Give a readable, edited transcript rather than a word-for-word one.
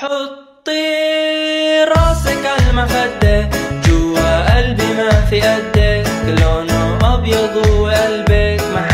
حطي راسك عالمخدة، جوا قلبي ما في قدك، لونه أبيض وقلبك